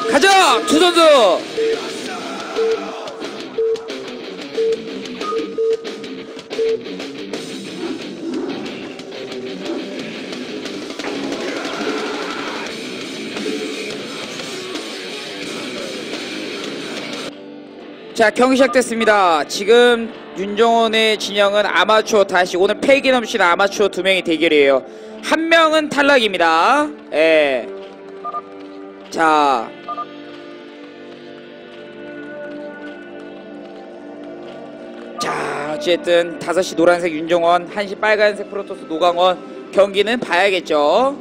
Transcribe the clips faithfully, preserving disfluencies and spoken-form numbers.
가자! 두 선수! 자, 경기 시작됐습니다. 지금 윤정원의 진영은 아마추어 다시 오늘 패기 넘치는 아마추어 두 명이 대결이에요. 한 명은 탈락입니다. 예. 자. 자, 어쨌든 다섯 시 노란색 윤정원, 한 시 빨간색 프로토스 노강원 경기는 봐야겠죠.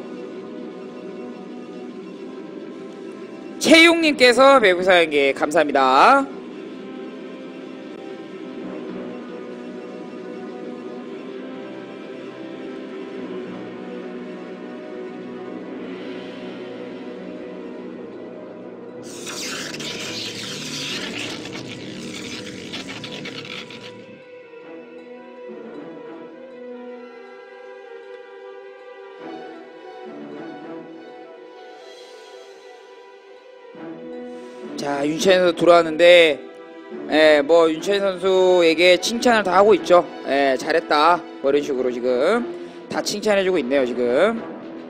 채용님께서 배구사연계 감사합니다. 자, 윤찬희 선수 돌아왔는데, 예, 뭐 윤찬희 선수에게 칭찬을 다 하고 있죠. 예, 잘했다. 뭐 이런 식으로 지금 다 칭찬해주고 있네요. 지금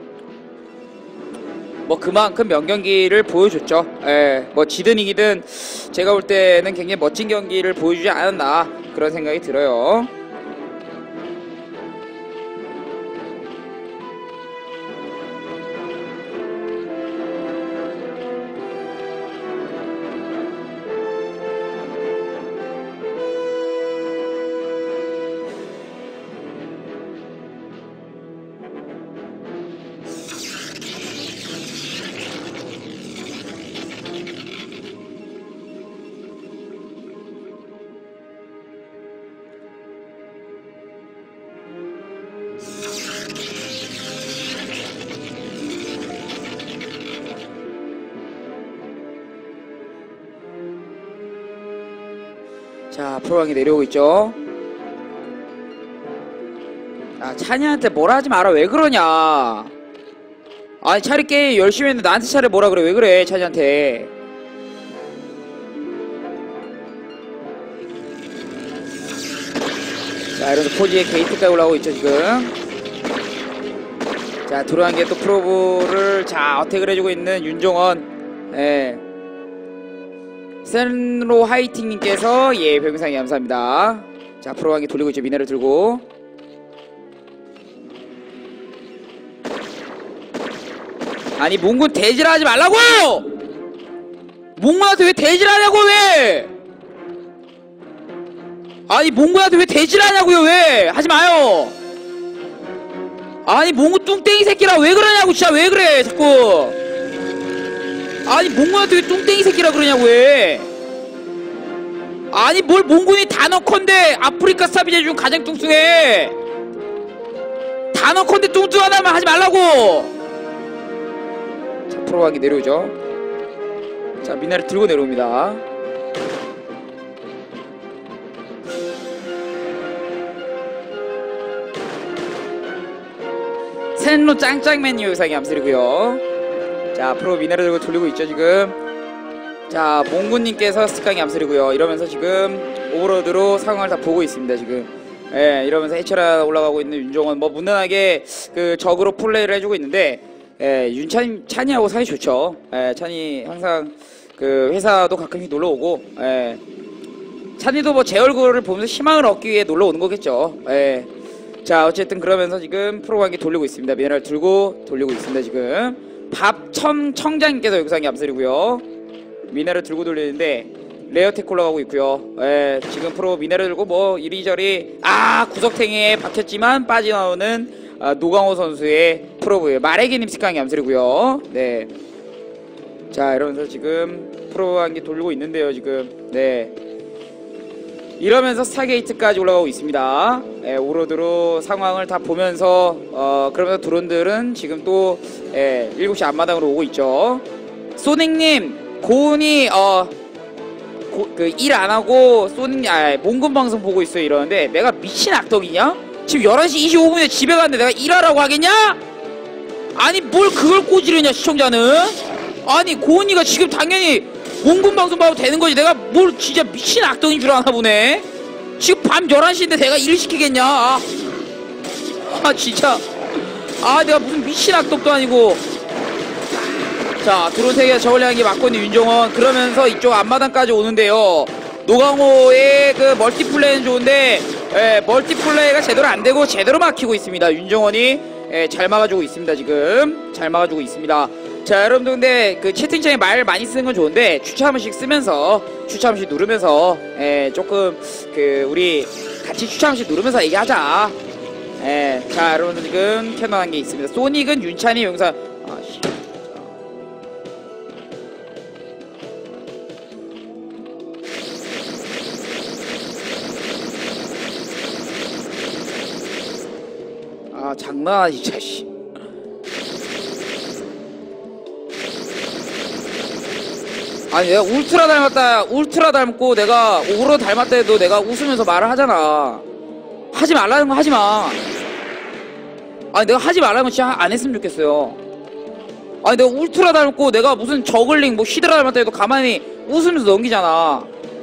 뭐 그만큼 명경기를 보여줬죠. 예, 뭐 지든 이기든 제가 볼 때는 굉장히 멋진 경기를 보여주지 않았나 그런 생각이 들어요. 자, 프로강이 내려오고 있죠. 아, 찬이한테 뭐라 하지 마라. 왜 그러냐. 아니, 차리 게임 열심히 했는데 나한테 차례 뭐라 그래. 왜 그래 찬이한테. 자, 이러면서 포지에 게이트까지 올라오고 있죠 지금. 자, 들어간 게 또 프로브를 자 어택을 해주고 있는 윤종원. 예. 센로 하이팅님께서 예 별풍상이 감사합니다. 자, 프로강이 돌리고 있죠. 미네를 들고. 아니, 몽군 대질하지 말라고! 몽군한테 왜 대질하냐고 왜! 아니, 몽군한테 왜 대질하냐고요 왜! 하지마요! 아니, 몽군 뚱땡이 새끼라 왜 그러냐고. 진짜 왜 그래 자꾸. 아니, 몽군한테 왜 뚱땡이 새끼라 그러냐고 왜. 아니, 뭘 몽군이 단어컨대 아프리카 스타비제 중 가장 뚱뚱해. 단어컨대 뚱뚱하다면 하지 말라고. 자, 프로강이 내려오죠. 자, 미나를 들고 내려옵니다. 센로 짱짱맨 요상이 암슬이고요. 자, 프로 미네를 들고 돌리고 있죠 지금. 자, 몽군님께서 스강이 암슬이고요. 이러면서 지금 오버로드로 상황을 다 보고 있습니다 지금. 예, 이러면서 해처라 올라가고 있는 윤종원 뭐 무난하게 그 적으로 플레이를 해주고 있는데, 예, 윤찬이 찬이하고 사이 좋죠. 예, 찬이 항상 그 회사도 가끔씩 놀러 오고, 예, 찬이도 뭐 제 얼굴을 보면서 희망을 얻기 위해 놀러 오는 거겠죠. 예. 자, 어쨌든 그러면서 지금 프로관계 돌리고 있습니다. 미네랄 들고 돌리고 있습니다 지금. 밥첨 청장님께서 영상이 앞서리고요. 미네랄 들고 돌리는데 레어텍 올라가고 있고요. 예, 지금 프로 미네랄 들고 뭐 이리저리 아 구석탱이에 박혔지만 빠져나오는 아, 노강호 선수의 프로브예요. 마레기님 스강이 암슬이고요. 네. 자, 이러면서 지금 프로관계 돌리고 있는데요 지금. 네. 이러면서 스타게이트까지 올라가고 있습니다. 예, 오로드로 상황을 다 보면서 어, 그러면서 드론들은 지금 또 예, 일곱 시 앞마당으로 오고 있죠. 소닉님, 고은이 어, 그 일 안하고 소닉님 아, 몽군 방송 보고 있어요 이러는데 내가 미친 악덕이냐? 지금 열한 시 이십오 분에 집에 갔는데 내가 일하라고 하겠냐? 아니, 뭘 그걸 꼬지르냐 시청자는? 아니 고은이가 지금 당연히 몽군 방송 봐도 되는 거지. 내가 뭘 진짜 미친 악동인 줄 아나 보네. 지금 밤 열한 시인데 내가 일 시키겠냐. 아, 아 진짜 아 내가 무슨 미친 악동도 아니고. 자 드론 세 개가 저걸 향해 맞고 있는 윤종원. 그러면서 이쪽 앞마당까지 오는데요. 노강호의 그 멀티플레이는 좋은데 예, 멀티플레이가 제대로 안되고 제대로 막히고 있습니다. 윤종원이 예, 잘 막아주고 있습니다. 지금 잘 막아주고 있습니다. 자 여러분들 근데 그 채팅창에 말 많이 쓰는 건 좋은데 추천 한 번씩 쓰면서 추천 한 번씩 누르면서 예, 조금 그 우리 같이 추천 한 번씩 누르면서 얘기하자. 예, 자 여러분들 지금 캐논 한 게 있습니다. 소닉은 윤찬이 용사 아씨 아 장난 아니지 진짜 씨. 아니 내가 울트라 닮았다 울트라 닮고 내가 오로 닮았다 해도 내가 웃으면서 말을 하잖아. 하지 말라는 거 하지마. 아니 내가 하지 말라는 거 진짜 안 했으면 좋겠어요. 아니 내가 울트라 닮고 내가 무슨 저글링 뭐 히드라 닮았다 해도 가만히 웃으면서 넘기잖아.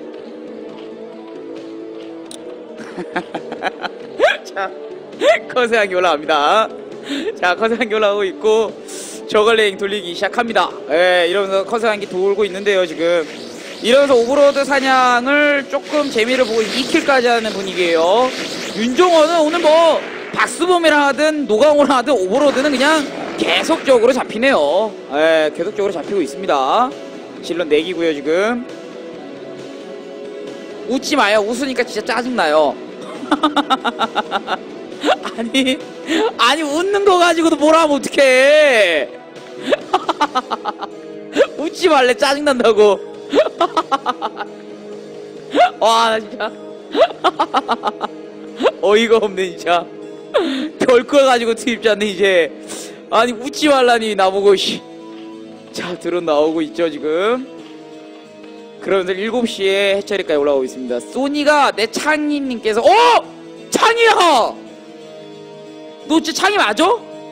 자 커세한기 올라갑니다. 자 커세한기 올라오고 있고 저글링 돌리기 시작합니다. 예, 이러면서 커세한기 돌고 있는데요 지금. 이러면서 오버로드 사냥을 조금 재미를 보고 이 킬까지 하는 분위기예요. 윤종원은 오늘 뭐 박수범이라 하든 노강호라 하든 오버로드는 그냥 계속적으로 잡히네요. 예, 계속적으로 잡히고 있습니다. 질럿 내기고요 지금. 웃지 마요. 웃으니까 진짜 짜증나요. 아니 아니 웃는 거 가지고도 뭐라 하면 어떡해. 웃지 말래. 짜증난다고. 와 나 진짜 어이가 없네 진짜. 별거 가지고 투입지 않네 이제. 아니 웃지 말라니 나보고 씨. 자 드론 나오고 있죠 지금. 그러면서 일곱 시에 해처리까지 올라오고 있습니다. 소니가 내 창희님께서 어! 창희야! 너 진짜 창희 맞아?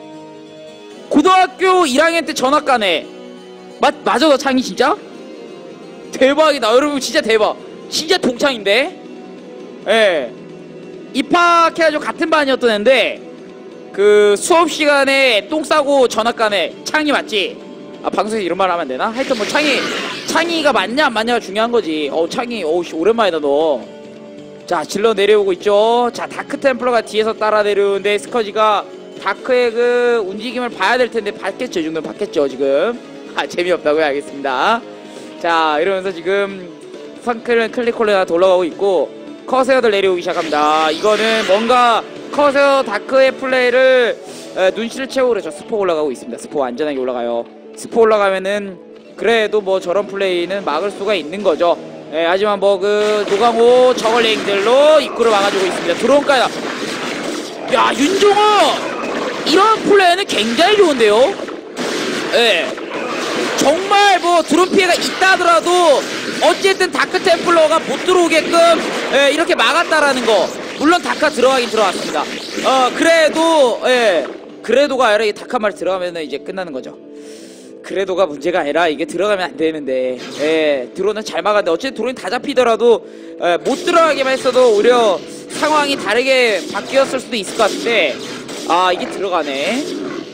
고등학교 일 학년 때 전학 가네. 맞, 맞아 너 창희 진짜? 대박이다. 여러분 진짜 대박. 진짜 동창인데? 예. 입학해가지고 같은 반이었던 앤데 그 수업 시간에 똥 싸고 전학 가네. 창희 맞지? 아 방송에서 이런 말 하면 안 되나? 하여튼 뭐 창희 창희가 맞냐 안 맞냐가 중요한 거지. 어우 창희 어우씨 오랜만이다 너. 자 질러 내려오고 있죠. 자 다크 템플러가 뒤에서 따라 내려오는데 스커지가 다크의 그 움직임을 봐야 될 텐데 봤겠죠. 이 정도는 봤겠죠 지금. 아 재미없다고요. 알겠습니다. 자 이러면서 지금 선클은 클리콜레가 올라가고 있고 커세어들 내려오기 시작합니다. 이거는 뭔가 커세어 다크의 플레이를 에, 눈치를 채우고 그렇죠. 스포 올라가고 있습니다. 스포 안전하게 올라가요. 스포 올라가면은 그래도 뭐 저런 플레이는 막을 수가 있는 거죠. 예, 하지만 뭐 그 노강호 저걸링들로 입구를 막아주고 있습니다. 드론까지. 야 윤종호 이런 플레이는 굉장히 좋은데요. 예, 정말 뭐 드론 피해가 있다 하더라도 어쨌든 다크 템플러가 못 들어오게끔 예, 이렇게 막았다라는 거. 물론 다크가 들어가긴 들어왔습니다. 어 그래도 예 그래도가 아니라 이 다크 한 마리 들어가면 이제 끝나는 거죠. 그래도가 문제가 아니라 이게 들어가면 안 되는데 예, 드론은 잘 막았는데 어쨌든 드론이 다 잡히더라도 예, 못 들어가기만 했어도 오히려 상황이 다르게 바뀌었을 수도 있을 것 같은데 아 이게 들어가네.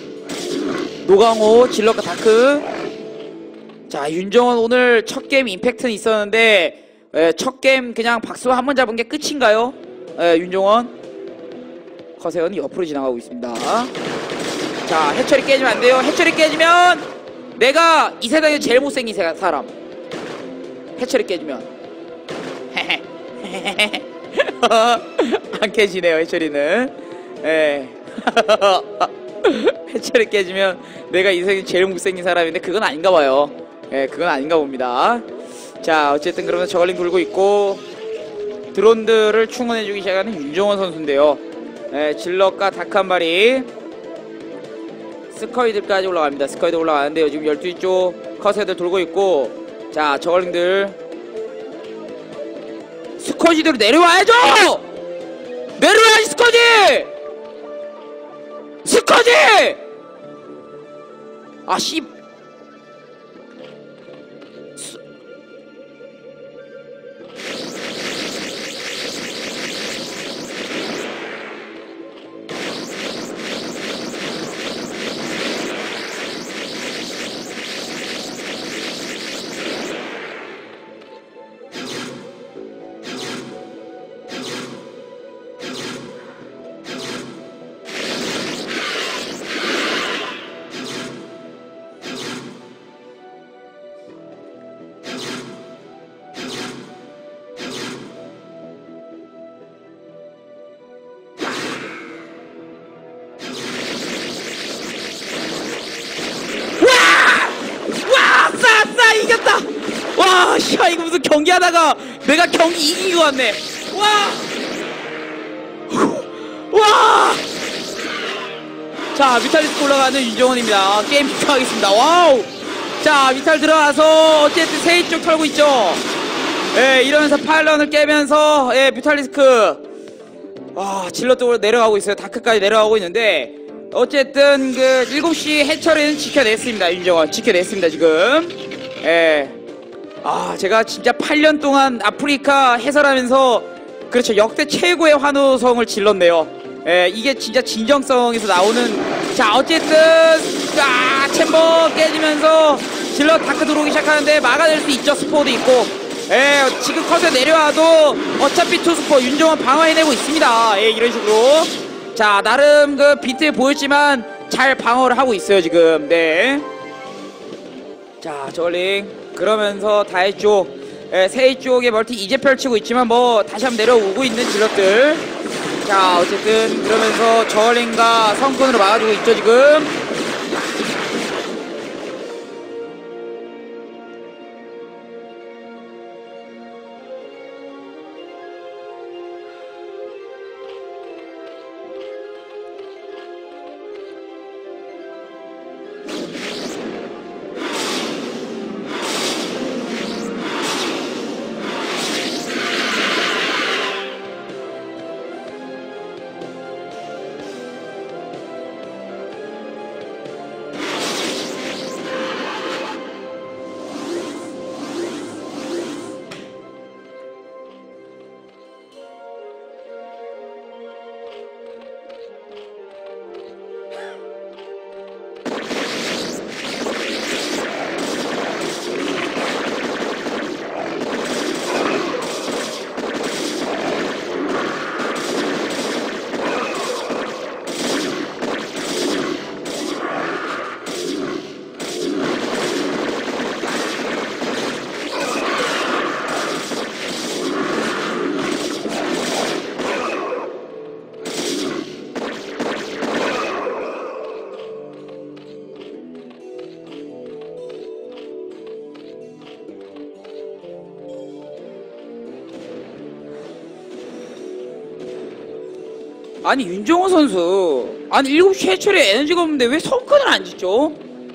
노강호 질럿과 다크. 자 윤정원 오늘 첫 게임 임팩트는 있었는데 예, 첫 게임 그냥 박수 한 번 잡은 게 끝인가요? 예, 윤정원. 커세어는 옆으로 지나가고 있습니다. 자 해처리 깨지면 안 돼요. 해처리 깨지면 내가 이 세상에 제일 못생긴 사람. 해처리 깨지면 안 깨지네요 해처리는. 예. 해처리 깨지면 내가 이 세상에 제일 못생긴 사람인데 그건 아닌가 봐요. 예, 그건 아닌가 봅니다. 자 어쨌든 그러면 저글링 돌고 있고 드론들을 충원해주기 시작하는 윤종원 선수인데요. 예, 질럿과 다크 한 마리 스커이들까지 올라갑니다. 스커이들 올라가는데요. 지금 열두 시 쪽 커세들 돌고 있고 자 저글링들 스커지대로 내려와야죠. 내려와야지 스커지. 스커지. 아 씨. 야, 이거 무슨 경기하다가 내가 경기 이긴 것 같네. 와! 와! 자, 뮤탈리스크 올라가는 윤정원입니다. 게임 집중하겠습니다. 와우! 자, 뮤탈 들어가서 어쨌든 세이 쪽 털고 있죠. 예, 이러면서 파일런을 깨면서 예, 뮤탈리스크 와, 질러 쪽으로 내려가고 있어요. 다크까지 내려가고 있는데 어쨌든 그 일곱 시 해처리는 지켜냈습니다. 윤정원 지켜냈습니다 지금. 예. 아, 제가 진짜 팔 년 동안 아프리카 해설하면서 그렇죠, 역대 최고의 환호성을 질렀네요. 예, 이게 진짜 진정성에서 나오는. 자, 어쨌든 아, 챔버 깨지면서 질러 다크 들어오기 시작하는데 막아낼 수 있죠. 스포도 있고. 예, 지금 컷에 내려와도 어차피 투스포 윤정원 방어해내고 있습니다. 예, 이런 식으로. 자, 나름 그 비트 보였지만 잘 방어를 하고 있어요 지금. 네. 자, 저글링 그러면서 다이 쪽, 예, 세이 쪽에 멀티 이제 펼치고 있지만 뭐 다시 한번 내려오고 있는 질럿들. 자, 어쨌든 그러면서 저글링과 성큰으로 막아주고 있죠 지금. 아니 윤정호 선수, 아니 일곱 시 해철에 에너지가 없는데 왜 성큰을 안 짓죠?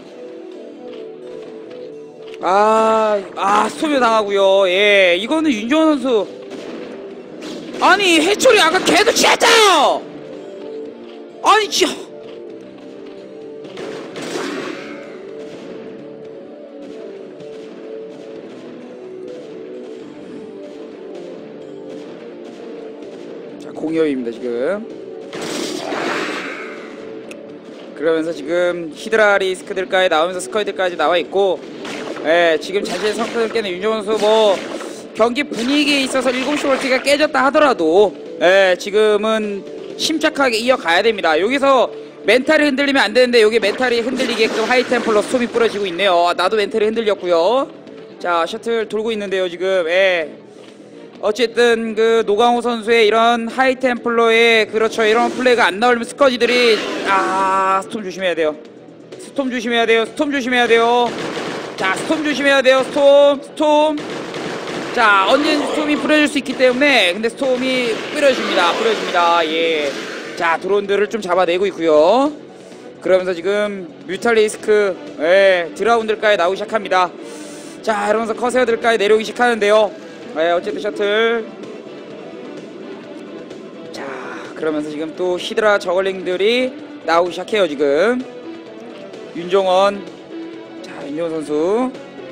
아, 아 스톱이 당하고요. 예, 이거는 윤정호 선수, 아니 해철이 아까 걔도 취했잖아요. 아니 지 자, 공이업입니다 지금. 그러면서 지금 히드라 리스크들까지 나오면서 스커이드까지 나와 있고, 예, 지금 자신의 성격을 깨는 윤정호 선수, 뭐 경기 분위기에 있어서 일곱 시 볼트가 깨졌다 하더라도 예, 지금은 침착하게 이어가야 됩니다. 여기서 멘탈이 흔들리면 안 되는데 여기 멘탈이 흔들리게끔 하이템플러 스톰이 뿌려지고 있네요. 나도 멘탈이 흔들렸고요. 자, 셔틀 돌고 있는데요 지금. 예, 어쨌든 그 노강호 선수의 이런 하이템플러의 그렇죠, 이런 플레이가 안 나오려면 스커지들이, 아 스톰 조심해야 돼요. 스톰 조심해야 돼요. 스톰 조심해야 돼요. 자, 스톰 조심해야 돼요. 스톰 스톰. 자, 언제든지 스톰이 뿌려질 수 있기 때문에. 근데 스톰이 뿌려집니다. 뿌려집니다. 예. 자, 드론들을 좀 잡아내고 있고요. 그러면서 지금 뮤탈리스크, 예, 드라운들까지 나오기 시작합니다. 자, 이러면서 커세어들까지 내려오기 시작하는데요. 예, 어쨌든 셔틀. 자, 그러면서 지금 또 히드라 저글링들이 나오기 시작해요 지금. 윤정원. 자, 윤정원 선수.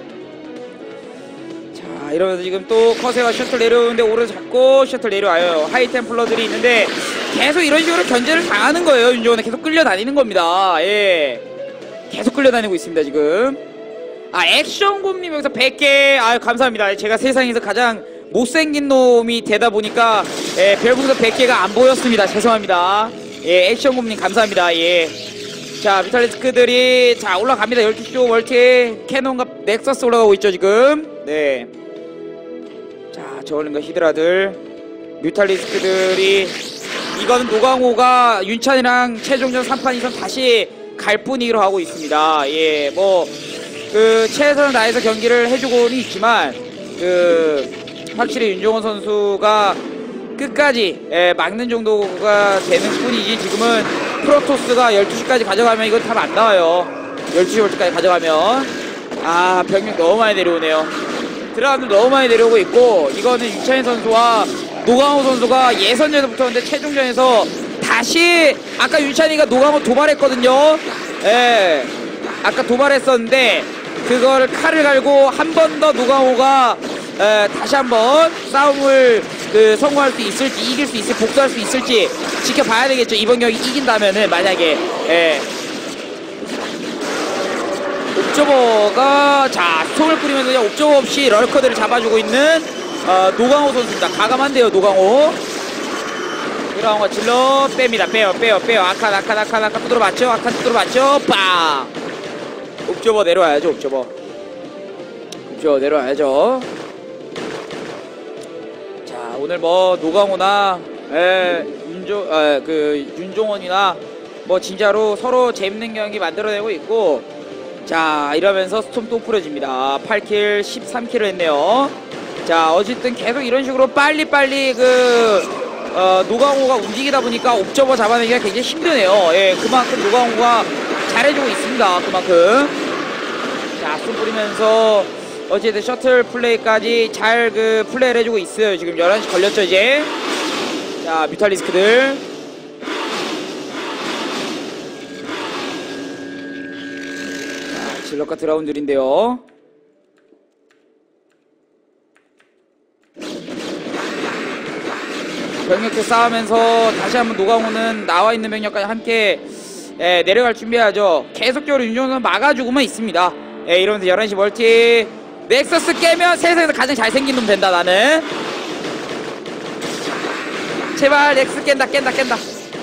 자, 이러면서 지금 또 커세어가 셔틀 내려오는데 오른 잡고 셔틀 내려와요. 하이템플러들이 있는데 계속 이런 식으로 견제를 당하는 거예요. 윤정원은 계속 끌려다니는 겁니다. 예, 계속 끌려다니고 있습니다 지금. 아, 액션곰님 여기서 백 개, 아유 감사합니다. 제가 세상에서 가장 못생긴 놈이 되다 보니까 예, 별풍선 백 개가 안 보였습니다. 죄송합니다. 예, 액션곰님 감사합니다. 예. 자, 뮤탈리스크들이 자 올라갑니다. 열두 시 쪽 멀티 캐논과 넥서스 올라가고 있죠 지금. 네. 자, 저울링과 히드라들, 뮤탈리스크들이, 이거는 노강호가 윤찬이랑 최종전 삼 판 이선 다시 갈 분위기로 하고 있습니다. 예, 뭐 그 최선을 다해서 경기를 해주고는 있지만 그 확실히 윤종원 선수가 끝까지 예, 막는 정도가 되는 뿐이지 지금은 프로토스가 열두 시까지 가져가면 이거 답 안 나와요. 열두 시 월드까지 가져가면 아 병력 너무 많이 내려오네요. 드라운드 너무 많이 내려오고 있고 이거는 유찬희 선수와 노강호 선수가 예선전에서 붙었는데 최종전에서 다시 아까 유찬희가 노강호 도발했거든요. 예, 아까 도발했었는데 그걸 칼을 갈고 한 번 더 노강호가 에, 다시 한번 싸움을 그 성공할 수 있을지 이길 수 있을지 복수할 수 있을지 지켜봐야 되겠죠. 이번 경기 이긴다면은 만약에 예. 옵저버가 자 스톰을 뿌리면서 그냥 옵저버 없이 럴커들을 잡아주고 있는 어, 노강호 선수입니다. 가감한데요 노강호. 노강호가 질러 뺍니다. 빼요 빼요 빼요. 아칸 아칸 아칸 아칸 두드러 맞죠. 아칸 두드러 맞죠. 빵. 옵저버 내려와야죠. 옵저버 옵저버 내려와야죠. 자 오늘 뭐 노강호나 에, 윤조, 에, 그 윤종원이나 뭐 진짜로 서로 재밌는 경기 만들어내고 있고 자 이러면서 스톰 또 뿌려집니다. 팔 킬 십삼 킬을 했네요. 자 어쨌든 계속 이런 식으로 빨리빨리 그 어, 노강호가 움직이다 보니까 옵저버 잡아내기가 굉장히 힘드네요. 예, 그만큼 노강호가 잘해주고 있습니다. 그만큼 자 스톰 뿌리면서 어쨌든 셔틀 플레이까지 잘 그 플레이를 해주고 있어요. 지금 열한 시 걸렸죠 이제. 자 뮤탈리스크들 자, 질럿과 드라운들인데요. 병력들 싸우면서 다시 한번 노강호는 나와있는 병력까지 함께 예, 내려갈 준비하죠. 계속적으로 윤종선 막아주고만 있습니다. 예, 이러면서 열한 시 멀티 넥서스 깨면 세상에서 가장 잘생긴 놈 된다 나는. 제발 넥스 깬다 깬다 깬다.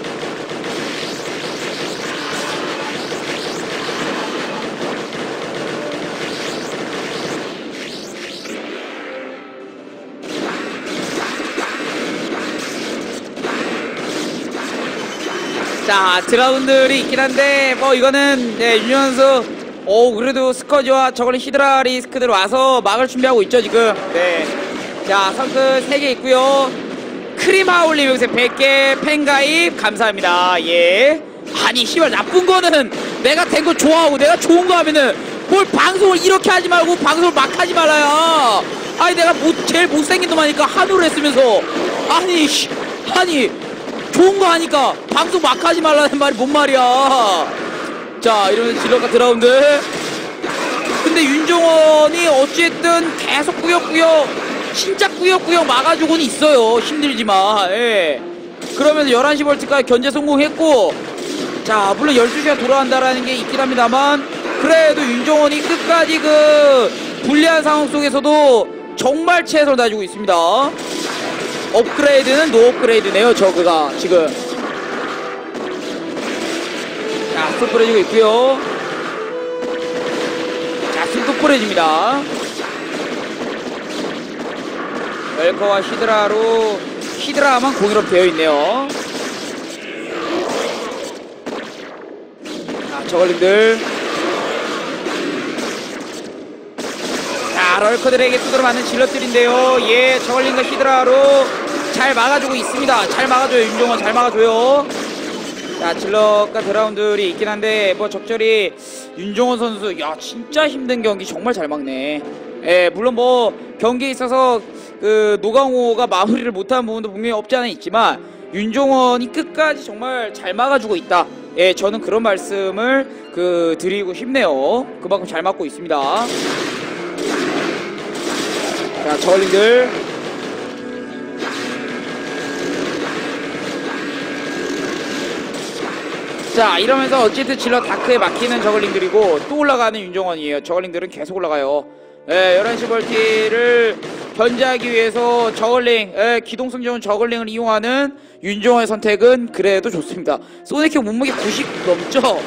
자 드라운들이 있긴 한데 뭐 이거는 네, 윤종원 선수 오 그래도 스커지와 저걸린 히드라 리스크들 와서 막을 준비하고 있죠 지금. 네. 자 성크 세 개 있고요. 크리마울님 여기서 백 개 팬가입 감사합니다. 예. 아니 씨발 나쁜 거는 내가 된 거 좋아하고 내가 좋은 거 하면은 뭘 방송을 이렇게 하지 말고 방송을 막 하지 말아요. 아니 내가 못, 제일 못생긴 놈 하니까 한우를 했으면서 아니 씨 아니 좋은 거 하니까 방송 막 하지 말라는 말이 뭔 말이야. 자 이러면 질럿과 드라운드. 근데 윤종원이 어쨌든 계속 꾸역꾸역 진짜 꾸역꾸역 막아주고는 있어요. 힘들지만 예. 그러면서 열한 시 볼트까지 견제 성공했고 자 물론 열두 시가 돌아간다라는 게 있긴 합니다만 그래도 윤종원이 끝까지 그 불리한 상황 속에서도 정말 최선을 다해주고 있습니다. 업그레이드는 노 업그레이드네요 저그가 지금. 자, 스톱 뿌려지고 있고요. 자, 스톱 뿌려집니다. 웰커와 히드라로 히드라만 공유로 되어 있네요. 자, 저걸림들. 자, 럴커들에게 두드러 맞는 질럿들인데요. 예, 저걸림과 히드라로 잘 막아주고 있습니다. 잘 막아줘요. 윤종원 잘 막아줘요. 자 질럿과 드라운들이 있긴 한데 뭐 적절히 윤종원 선수 야 진짜 힘든 경기 정말 잘 막네. 예 물론 뭐 경기에 있어서 그 노강호가 마무리를 못한 부분도 분명히 없지 않아 있지만 윤종원이 끝까지 정말 잘 막아주고 있다. 예 저는 그런 말씀을 그 드리고 싶네요. 그만큼 잘 막고 있습니다. 자 저울링들 자 이러면서 어쨌든 질럿 다크에 막히는 저글링들이고 또 올라가는 윤종원이에요. 저글링들은 계속 올라가요. 예, 열한 시 벌티를 견제하기 위해서 저글링 예, 기동성 좋은 저글링을 이용하는 윤종원의 선택은 그래도 좋습니다. 소닉형 몸무게 구십 넘죠?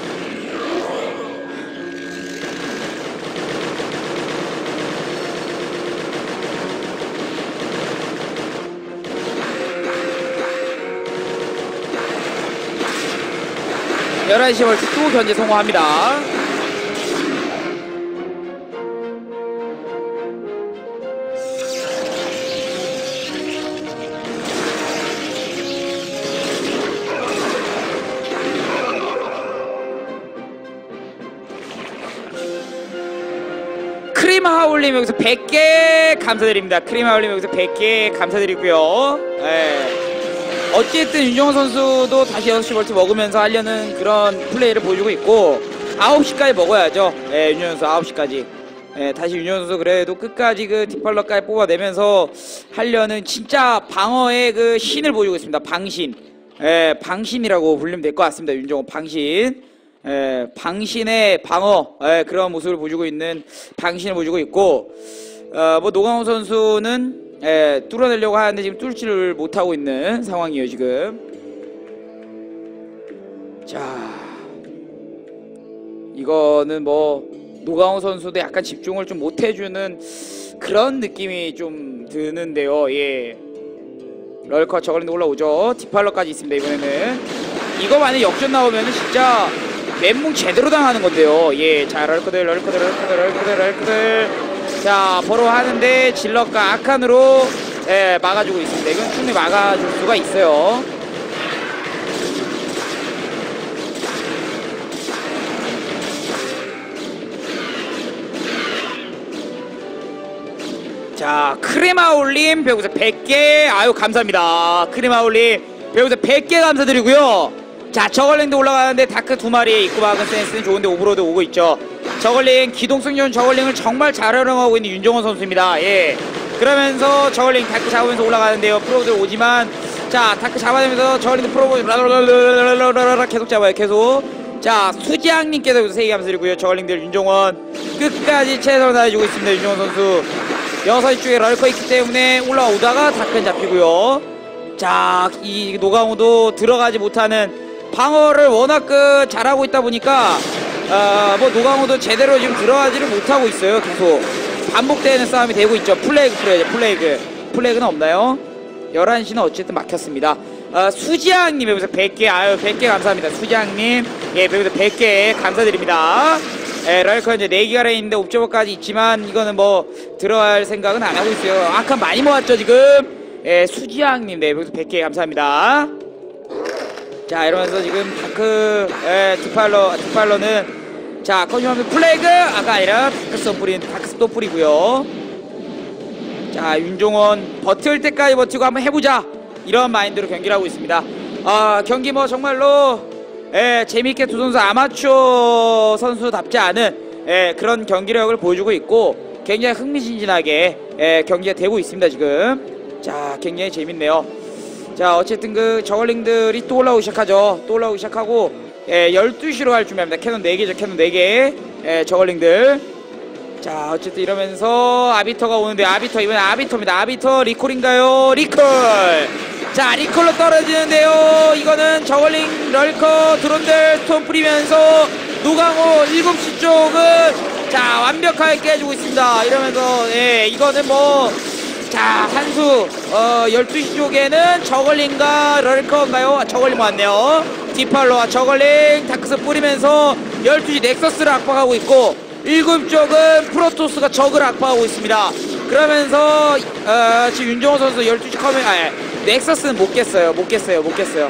열한 시 벌써 또 견제 성공합니다. 크림 하울님 여기서 백 개 감사드립니다. 크림 하울님 여기서 백 개 감사드리고요. 예. 어쨌든 윤정호 선수도 다시 여섯 시 멀티 먹으면서 하려는 그런 플레이를 보여주고 있고 아홉 시까지 먹어야죠. 예, 윤정호 선수 아홉 시까지. 예, 다시 윤정호 선수 그래도 끝까지 그 뒷팔러까지 뽑아내면서 하려는 진짜 방어의 그 신을 보여주고 있습니다. 방신. 예, 방신이라고 불리면 될 것 같습니다. 윤정호 방신. 예, 방신의 방어, 예, 그런 모습을 보여주고 있는 방신을 보여주고 있고, 어, 뭐 노강호 선수는 예, 뚫어내려고 하는데 지금 뚫지를 못하고 있는 상황이에요 지금. 자, 이거는 뭐 노강호 선수도 약간 집중을 좀 못해주는 그런 느낌이 좀 드는데요. 예, 럴커 저걸링도 올라오죠. 디팔러까지 있습니다. 이번에는 이거 만약 역전 나오면은 진짜 멘붕 제대로 당하는 건데요. 예, 자, 럴커들, 럴커들, 럴커들, 럴커들, 럴커들. 자, 버로 하는데 질럿과 아칸으로 예, 막아주고 있습니다. 이건 충분히 막아줄 수가 있어요. 자, 크레마올님 배우자 백 개 아유 감사합니다. 크레마올님 배우자 백 개 감사드리고요. 자, 저걸링도 올라가는데 다크 두 마리 입고 막은 센스는 좋은데 오브로드 오고 있죠. 저걸링 기동성 좋은 저걸링을 정말 잘 활용하고 있는 윤정호 선수입니다. 예, 그러면서 저걸링 다크 잡으면서 올라가는데요. 프로들 오지만 자, 다크 잡아내면서 저걸링도 프로보 계속 잡아요. 계속. 자, 수지양님께서 세 개 감사드리고요. 저걸링들 윤정원 끝까지 최선을 다해주고 있습니다. 윤정원 선수 여섯 쪽에 럴커 있기 때문에 올라오다가 다크는 잡히고요. 자, 이 노강호도 들어가지 못하는 방어를 워낙 그 잘하고 있다 보니까 어, 뭐 노강호도 제대로 지금 들어가지를 못하고 있어요. 계속 반복되는 싸움이 되고 있죠. 플레이그 플레이죠. 플레이그 플레이그는 없나요? 열한 시는 어쨌든 막혔습니다. 어, 수지양님 여기서 백 개 아유 백 개 감사합니다. 수지양님 예 여기서 백 개 감사드립니다. 예, 럴커 이제 네 개가 있는데 옵저버까지 있지만 이거는 뭐 들어갈 생각은 안 하고 있어요. 아까 많이 모았죠 지금. 예, 수지양님 네 여기서 백 개 감사합니다. 자, 이러면서 지금 다크 예, 디팔러 디팔러는 자 컨슈머스 플래그 아까 아니라 다크스톤 뿌린 다크스톤 뿌리고요. 자, 윤종원 버틸 때까지 버티고 한번 해보자 이런 마인드로 경기를 하고 있습니다. 아, 경기 뭐 정말로 예, 재미있게 두 선수 아마추어 선수답지 않은 예, 그런 경기력을 보여주고 있고 굉장히 흥미진진하게 예, 경기가 되고 있습니다 지금. 자, 굉장히 재밌네요. 자, 어쨌든 그 저걸링들이 또 올라오기 시작하죠. 또 올라오기 시작하고 예, 열두 시로 갈 준비합니다. 캐논 네 개죠. 캐논 네 개 예, 저걸링들. 자, 어쨌든 이러면서 아비터가 오는데 아비터 이번엔 아비터입니다. 아비터 리콜인가요? 리콜. 자, 리콜로 떨어지는데요. 이거는 저걸링 럴커 드론들 스톰 뿌리면서 노강호 일곱 시 쪽은 자 완벽하게 깨주고 있습니다. 이러면서 예, 이거는 뭐 자, 한수 어, 열두 시 쪽에는 저걸링과 럴커인가요? 아, 저걸링 왔네요. 디팔로와 저걸링 다크스 뿌리면서 열두 시 넥서스를 압박하고 있고 일곱 쪽은 프로토스가 적을 압박하고 있습니다. 그러면서 어, 지금 윤정호 선수 열두 시 커맨 아 넥서스는 못 깼어요. 못 깼어요. 못 깼어요.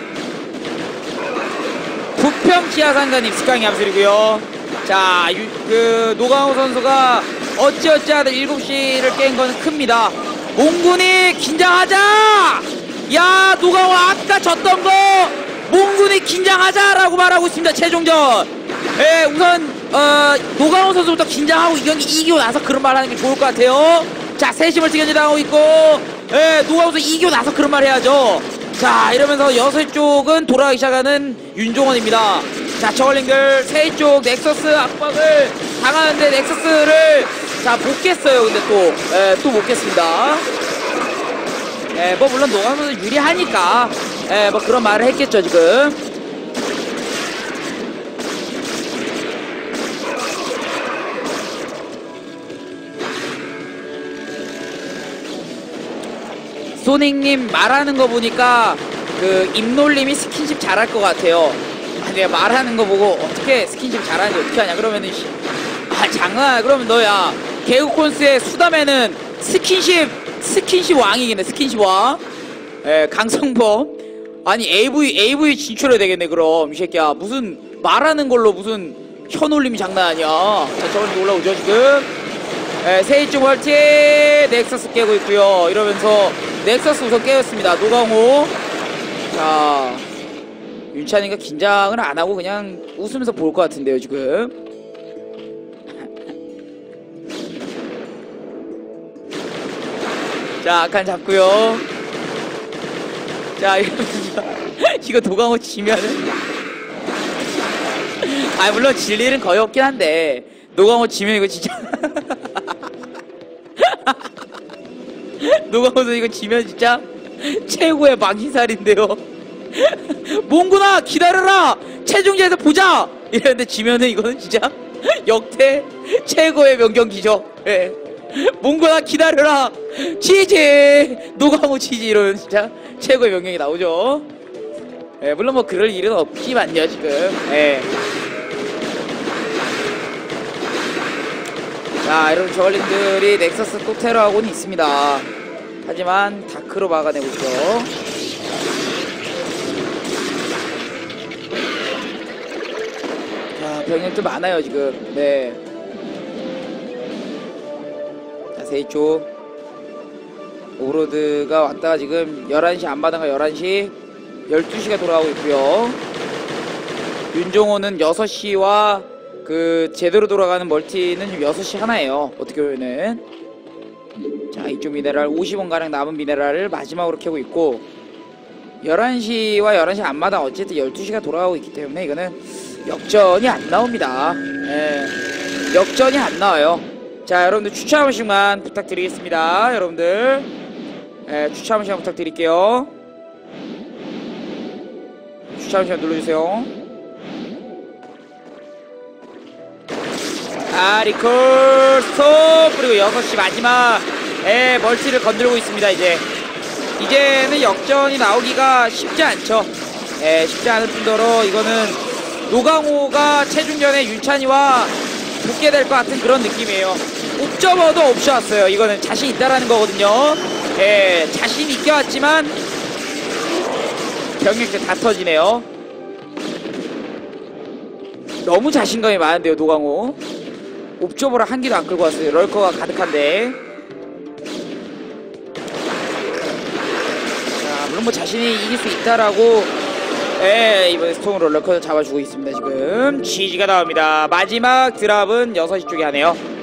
부평 지하상가님 스강이 감사드리고요. 자, 유, 그 노강호 선수가 어찌어찌하든 일곱 시를 깬 건 큽니다. 몽군이 긴장하자! 야, 노강호 아까 졌던 거 몽군이 긴장하자라고 말하고 있습니다. 최종전. 예, 우선 어, 노강호 선수부터 긴장하고 이 경기 이기고 나서 그런 말 하는 게 좋을 것 같아요. 자, 세심을 지금 당하고 있고 예, 노강호 선수 이기고 나서 그런 말 해야죠. 자, 이러면서 여섯 쪽은 돌아가기 시작하는 윤종원입니다. 자, 저걸링들 세 쪽 넥서스 압박을 당하는데 넥서스를 자, 못 깼어요. 근데 또, 예, 또 못 깼습니다. 예, 뭐 물론 노강호 선수 유리하니까 예, 뭐 그런 말을 했겠죠 지금. 소닉님 말하는 거 보니까 그 입놀림이 스킨십 잘할 것 같아요. 아, 내가 말하는 거 보고 어떻게 스킨십 잘하는지 어떻게 하냐 그러면은 아 장난. 그러면 너야 개그콘스의 수담에는 스킨십 스킨십 왕이겠네. 스킨십 왕. 예, 강성범. 아니 에이브이 에이브이 진출해야 되겠네. 그럼 이 새끼야 무슨 말하는 걸로 무슨 혀놀림이 장난 아니야. 자, 저걸링 올라오죠 지금. 예, 세이쪽 멀티 넥서스 깨고 있고요. 이러면서 넥서스 우선 깨었습니다. 노강호. 자, 윤찬이가 긴장을 안 하고 그냥 웃으면서 볼 것 같은데요 지금. 자, 아칸 잡고요. 자, 이거 노강호 지면은 아 물론 질 일은 거의 없긴 한데 노강호 지면 이거 진짜 노강호도 이거 지면 진짜 최고의 망신살인데요. 몽구나 기다려라 체중계에서 보자 이랬는데 지면은 이거는 진짜 역대 최고의 명경기죠. 예. 몽구나 기다려라 지지 노강호 지지 이러면 진짜 최고의 명경이 나오죠. 예, 물론 뭐 그럴 일은 없지만요 지금. 예. 자, 여러분 저글링들이 넥서스 또 테러하고는 있습니다. 하지만 다크로 막아내고 있죠. 자, 병력도 많아요 지금. 네. 자, 세이쪽 오브로드가 왔다가 지금 열한 시 앞마당가 열한 시 열두 시가 돌아오고 있고요. 윤종호는 여섯 시와 그 제대로 돌아가는 멀티는 지금 여섯 시 하나예요 어떻게 보면은. 자, 이쪽 미네랄 오십 원가량 남은 미네랄을 마지막으로 캐고 있고 열한 시와 열한 시 앞마당 어쨌든 열두 시가 돌아가고 있기 때문에 이거는 역전이 안 나옵니다. 예, 역전이 안 나와요. 자, 여러분들 추천 한 번씩만 부탁드리겠습니다. 여러분들 예, 추천 한 번씩만 부탁드릴게요. 추천 한 번씩만 눌러주세요. 아, 리콜 스톱. 그리고 여섯 시 마지막 에 멀티를 건들고 있습니다. 이제 이제는 역전이 나오기가 쉽지 않죠. 에, 쉽지 않을 뿐더러 이거는 노강호가 체중전에 윤찬이와 붙게 될 것 같은 그런 느낌이에요. 옵저버도 없이 왔어요. 이거는 자신 있다라는 거거든요. 에, 자신 있게 왔지만 병력들 다 터지네요. 너무 자신감이 많은데요 노강호. 옵저버를 한 기도 안 끌고 왔어요. 럴커가 가득한데. 자, 물론 뭐 자신이 이길 수 있다라고 예, 이번에 스톰으로 럴커를 잡아주고 있습니다. 지금 지지가 나옵니다. 마지막 드랍은 여섯 시 쪽에 하네요.